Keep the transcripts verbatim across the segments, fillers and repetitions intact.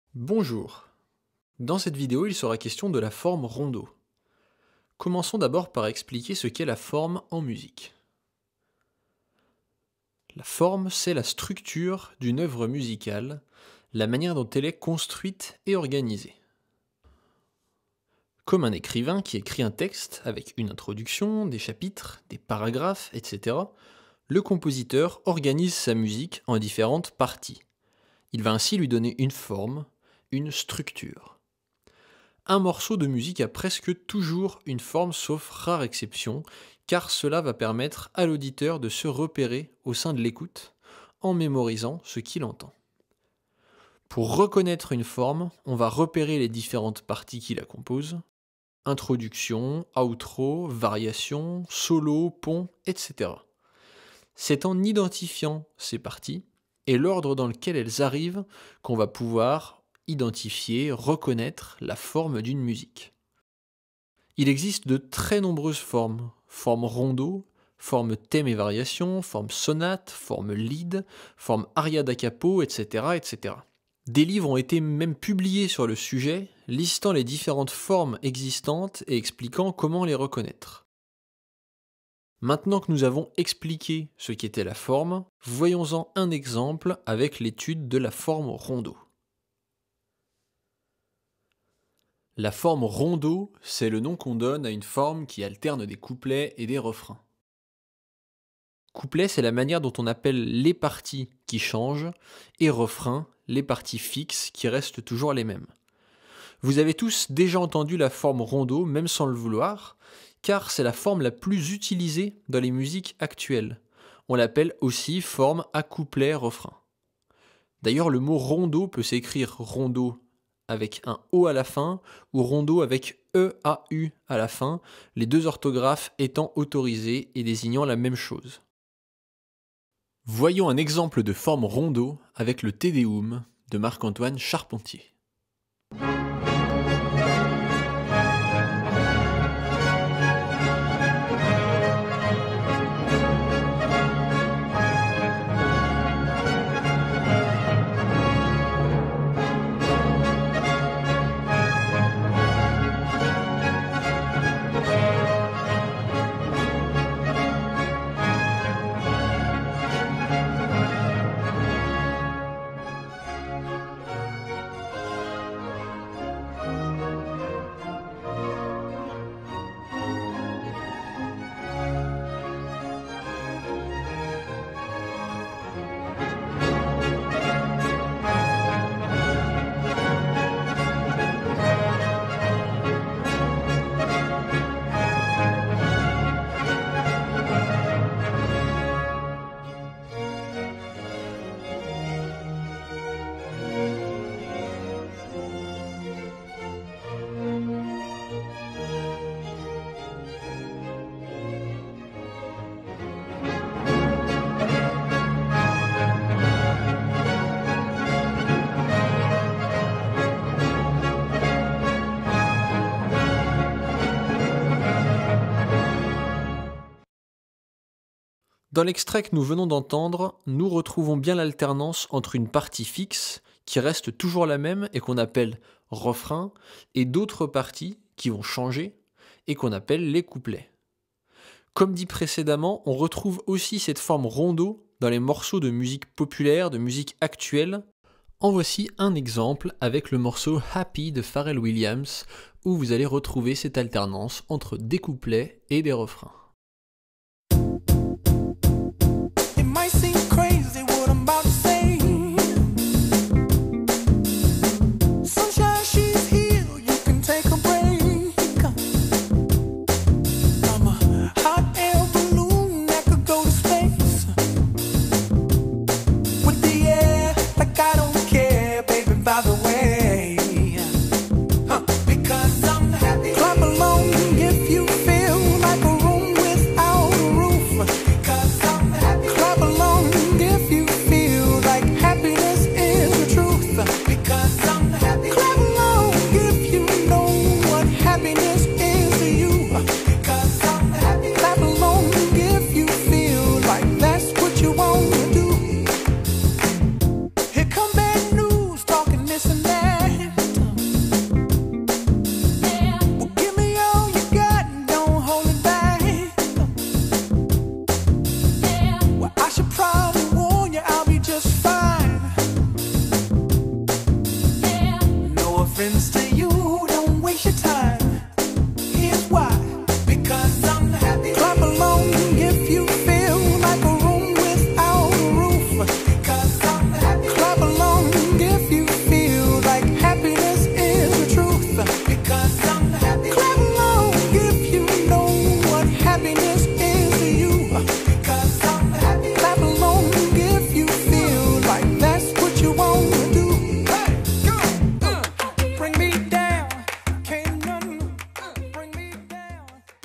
Bonjour. Dans cette vidéo, il sera question de la forme rondo. Commençons d'abord par expliquer ce qu'est la forme en musique. La forme, c'est la structure d'une œuvre musicale, la manière dont elle est construite et organisée. Comme un écrivain qui écrit un texte avec une introduction, des chapitres, des paragraphes, et cetera, le compositeur organise sa musique en différentes parties. Il va ainsi lui donner une forme, une structure. Un morceau de musique a presque toujours une forme sauf rare exception, car cela va permettre à l'auditeur de se repérer au sein de l'écoute, en mémorisant ce qu'il entend. Pour reconnaître une forme, on va repérer les différentes parties qui la composent: introduction, outro, variation, solo, pont, et cetera. C'est en identifiant ces parties et l'ordre dans lequel elles arrivent qu'on va pouvoir identifier, reconnaître la forme d'une musique. Il existe de très nombreuses formes: forme rondo, forme thème et variation, forme sonate, forme lead, forme aria da capo, et cetera, et cetera. Des livres ont été même publiés sur le sujet, listant les différentes formes existantes et expliquant comment les reconnaître. Maintenant que nous avons expliqué ce qu'était la forme, voyons-en un exemple avec l'étude de la forme rondo. La forme rondo, c'est le nom qu'on donne à une forme qui alterne des couplets et des refrains. Couplet, c'est la manière dont on appelle les parties qui changent, et refrain, les parties fixes qui restent toujours les mêmes. Vous avez tous déjà entendu la forme rondo, même sans le vouloir, car c'est la forme la plus utilisée dans les musiques actuelles. On l'appelle aussi forme à couplet-refrain. D'ailleurs, le mot rondo peut s'écrire rondo avec un O à la fin ou rondo avec E A U à la fin, les deux orthographes étant autorisées et désignant la même chose. Voyons un exemple de forme rondo avec le Te Deum de Marc-Antoine Charpentier. Dans l'extrait que nous venons d'entendre, nous retrouvons bien l'alternance entre une partie fixe, qui reste toujours la même et qu'on appelle refrain, et d'autres parties qui vont changer et qu'on appelle les couplets. Comme dit précédemment, on retrouve aussi cette forme rondo dans les morceaux de musique populaire, de musique actuelle. En voici un exemple avec le morceau Happy de Pharrell Williams, où vous allez retrouver cette alternance entre des couplets et des refrains. Clap along if you feel like a room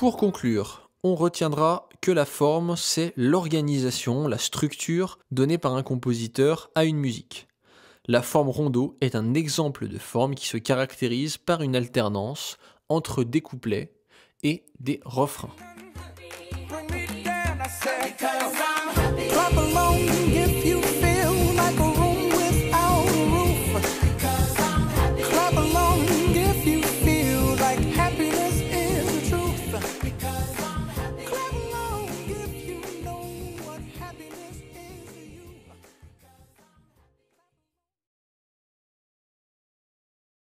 Pour conclure, on retiendra que la forme, c'est l'organisation, la structure donnée par un compositeur à une musique. La forme rondeau est un exemple de forme qui se caractérise par une alternance entre des couplets et des refrains. Bring me down, I said, 'cause I